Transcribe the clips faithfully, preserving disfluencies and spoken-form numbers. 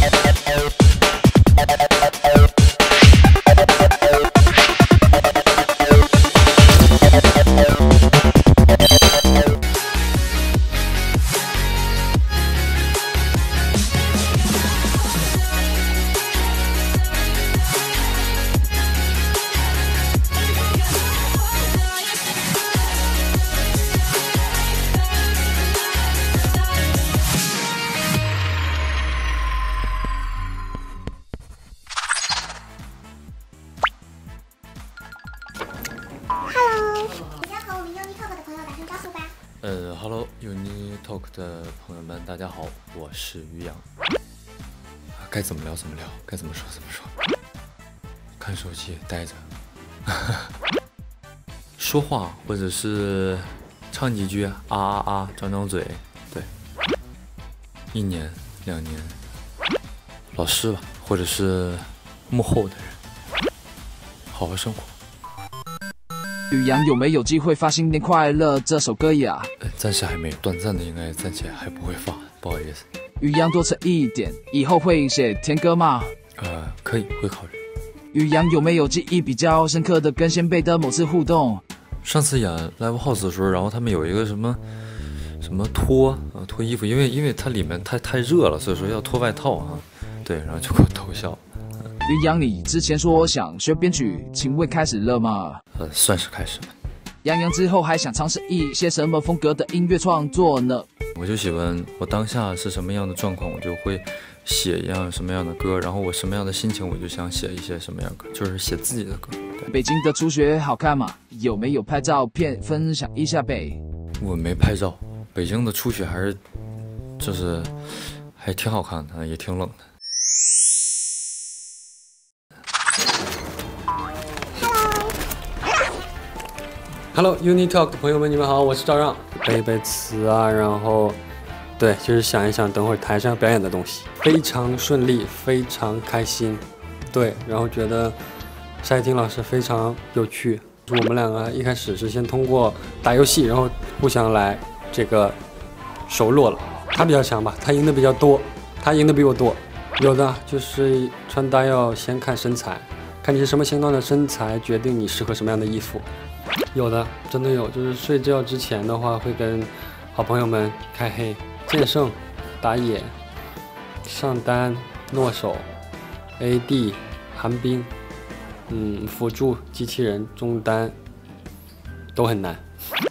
Hello，你先和我们 UniTalk 的朋友打声招呼吧。 呃 ，Hello UniTalk 的朋友们，大家好，我是于洋。该怎么聊怎么聊，该怎么说怎么说。看手机待着，说话或者是唱几句啊啊啊，张张嘴，对。一年两年，老师吧，或者是幕后的人，好好生活。 宇阳有没有机会发《新年快乐》这首歌呀？ 呃，暂时还没有，短暂的应该暂且还不会发，不好意思。 宇阳多吃一点，以后会写甜歌吗？ 呃，可以，会考虑。 宇阳有没有记忆比较深刻的跟先辈的某次互动？ 上次演 Live House 的时候，然后他们有一个什么什么脱啊脱衣服，因为因为它里面太太热了，所以说要脱外套啊。对，然后就给我逗笑。 宇阳，你之前说想学编曲，请问开始了吗？ 呃，算是开始了。 洋洋之后还想尝试一些什么风格的音乐创作呢？ 我就喜欢我当下是什么样的状况，我就会写一样什么样的歌，然后我什么样的心情，我就想写一些什么样的歌，就是写自己的歌。 北京的初雪好看吗？有没有拍照片分享一下呗？ 我没拍照，北京的初雪还是就是还挺好看的，也挺冷的。 Hello UniTalk 的朋友们，你们好，我是赵让。背背词啊，然后，对，就是想一想等会儿台上要表演的东西，非常顺利，非常开心。对，然后觉得沙一婷老师非常有趣。我们两个一开始是先通过打游戏，然后互相来这个熟络了。他比较强吧，他赢的比较多，他赢的比我多。有的就是穿搭要先看身材，看你是什么形状的身材，决定你适合什么样的衣服。 有的，真的有，就是睡觉之前的话，会跟好朋友们开黑、剑圣、打野、上单、诺手、A D、寒冰，嗯，辅助、机器人、中单都很难。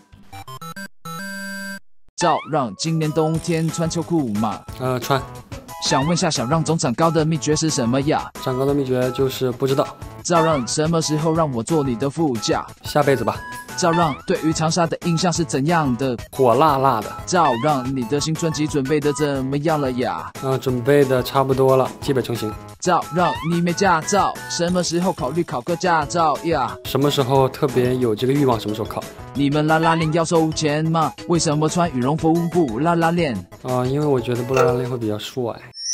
赵让今年冬天穿秋裤吗？ 呃，穿。 想问下小让总长高的秘诀是什么呀？ 长高的秘诀就是不知道。 赵让什么时候让我坐你的副驾？ 下辈子吧。 赵让对于长沙的印象是怎样的？ 火辣辣的。 赵让你的新专辑准备的怎么样了呀？ 啊，准备的差不多了，基本成型。 赵让你没驾照，什么时候考虑考个驾照呀？ 什么时候特别有这个欲望，什么时候考？ 你们拉拉链要收钱吗？为什么穿羽绒服不拉拉链？ 啊，因为我觉得不拉拉链会比较帅。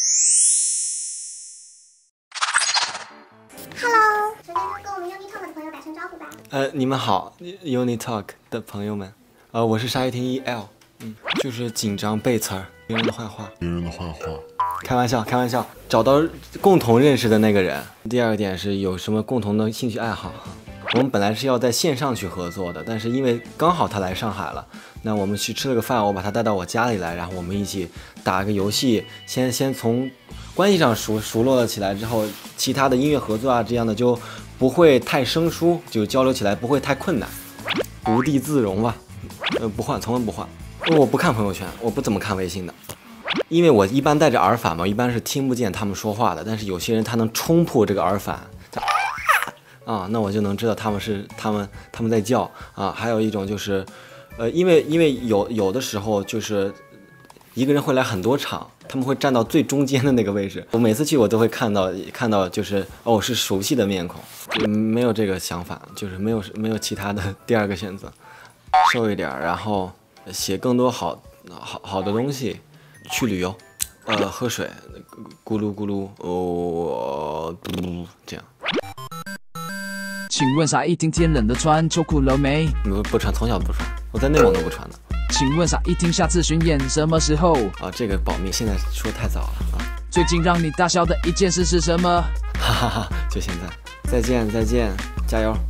Hello，首先呢，跟我们 UniTalk 的朋友打声招呼吧。 呃，你们好 ，UniTalk 的朋友们，呃，我是沙一婷 E L， 嗯，就是紧张背词儿，别人的坏话， 别人的坏话， 开玩笑，开玩笑，找到共同认识的那个人。第二个点是有什么共同的兴趣爱好。我们本来是要在线上去合作的，但是因为刚好他来上海了，那我们去吃了个饭，我把他带到我家里来，然后我们一起打个游戏，先先从关系上熟熟络了起来之后，其他的音乐合作啊这样的就不会太生疏，就交流起来不会太困难，无地自容吧。呃，不换，从来不换。我不看朋友圈，我不怎么看微信的，因为我一般带着耳返嘛，一般是听不见他们说话的。但是有些人他能冲破这个耳返，啊，那我就能知道他们是他们他们在叫啊。还有一种就是，呃，因为因为有有的时候就是一个人会来很多场。 他们会站到最中间的那个位置，我每次去我都会看到看到就是哦是熟悉的面孔，就没有这个想法，就是没有没有其他的第二个选择，瘦一点，然后写更多好好好的东西，去旅游，呃喝水，咕噜咕噜，哦，嘟这样。 请问沙一婷天冷的穿秋裤了没？ 不不穿，从小不穿，我在内蒙都不穿的。 请问沙一婷下次巡演什么时候？ 啊，这个保密，现在说太早了啊。 最近让你大笑的一件事是什么？ 哈哈哈，就现在，再见再见，加油！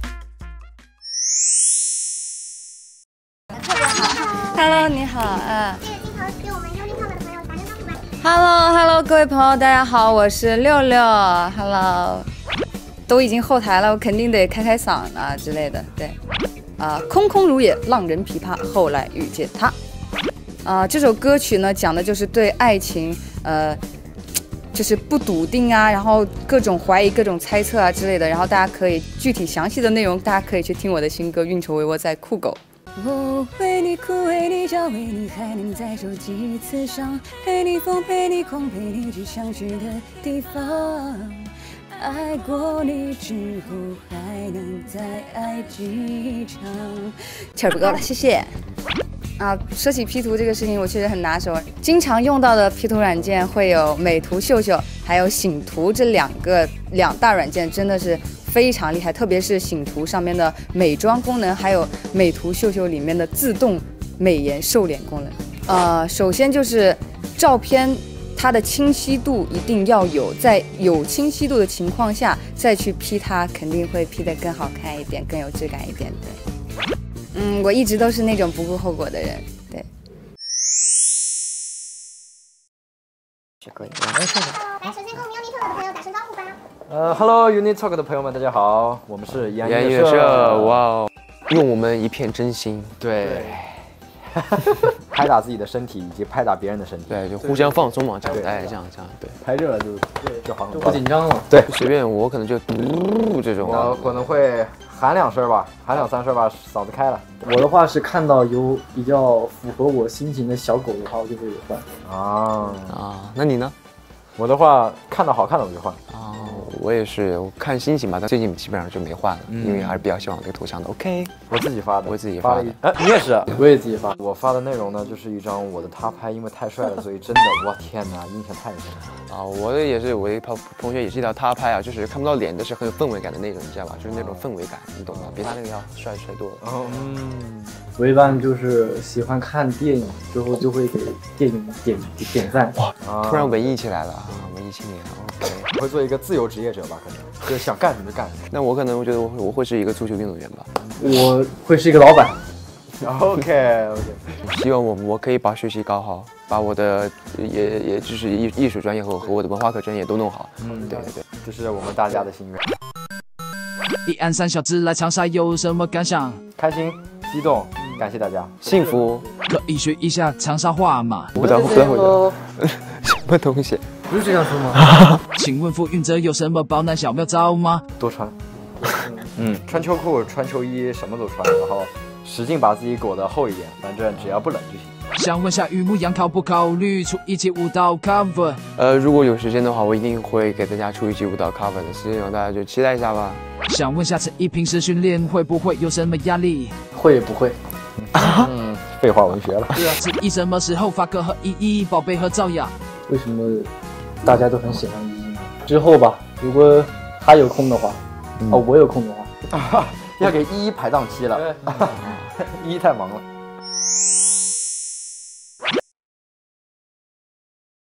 Hello， 你好啊。 这个镜头给我们 UniTalk 的朋友打声招呼吧。 Hello，Hello， 各位朋友，大家好，我是六六。Hello， 都已经后台了，我肯定得开开嗓啊之类的。对，啊、呃，空空如也，浪人琵琶，后来遇见他。啊、呃，这首歌曲呢，讲的就是对爱情，呃，就是不笃定啊，然后各种怀疑、各种猜测啊之类的。然后大家可以具体详细的内容，大家可以去听我的新歌《运筹帷幄在酷狗》。 我为你哭，为你笑，为你还能再受几次伤，陪你疯，陪你狂，陪你去想去的地方。爱过你之后，还能再爱几场？气儿不够了，谢谢。啊，说起 P 图这个事情，我确实很拿手。经常用到的 P 图软件会有美图秀秀，还有醒图这两个两大软件，真的是 非常厉害，特别是醒图上面的美妆功能，还有美图秀秀里面的自动美颜瘦脸功能。呃，首先就是照片它的清晰度一定要有，在有清晰度的情况下再去 P 它，肯定会 P 得更好看一点，更有质感一点。对，嗯，我一直都是那种不顾后果的人。对。 来，首先跟我们 UniTalk 的朋友打声招呼吧。 呃 ，Hello UniTalk 的朋友们，大家好，我们是言言乐社，哇哦，用我们一片真心， 对，拍打自己的身体以及拍打别人的身体， 对，就互相放松嘛，这样，哎，这样这样，对， 拍热了就就好很不紧张了， 对， 随便我可能就嘟这种， 我可能会喊两声吧，喊两三声吧，嗓子开了。 我的话是看到有比较符合我心情的小狗的话，我就会换。 啊啊，那你呢？ 我的话看到好看的我就换。 啊，我也是，我看心情吧，但最近基本上就没换了，因为还是比较喜欢这个头像的。OK， 我自己发的， 我自己发的。 哎，你也是？ 我也自己发。 我发的内容呢，就是一张我的他拍，因为太帅了，所以真的，我天哪，印象太深了。 啊，我的也是，我一同同学也是一条他拍啊，就是看不到脸，但是很有氛围感的那种，你知道吧？就是那种氛围感，你懂吗？比他那个要帅帅多了。 嗯， 我一般就是喜欢看电影之后，就会给电影点点赞。 哇，突然文艺起来了啊，文艺青年。OK， 我会做一个自由职业者吧，可能就是想干什么就干什么。 那我可能我觉得我会我会是一个足球运动员吧。 我会是一个老板。 OK OK， 希望我我可以把学习搞好，把我的也也就是艺艺术专业和和我的文化课专业都弄好。嗯，对对对， 这是我们大家的心愿。 一安三小子来长沙有什么感想？ 开心、激动，感谢大家， 幸福。 可以学一下长沙话吗？ 不知道不知道什么东西？ 不是这样说吗？ 请问傅运泽有什么保暖小妙招吗？ 多穿，嗯，穿秋裤、穿秋衣，什么都穿，然后使劲把自己裹得厚一点，反正只要不冷就行。 想问下雨木阳考不考虑出一期舞蹈 cover？ 呃，如果有时间的话，我一定会给大家出一期舞蹈 cover 的，希望大家就期待一下吧。 想问下陈一平时训练会不会有什么压力？ 会也不会。 嗯，废话文学了。 对啊，陈一什么时候发歌和依依宝贝和赵雅？ 为什么大家都很喜欢依依呢？之后吧，如果他有空的话，嗯、哦，我有空的话， 要给依依排档期了，依依太忙了。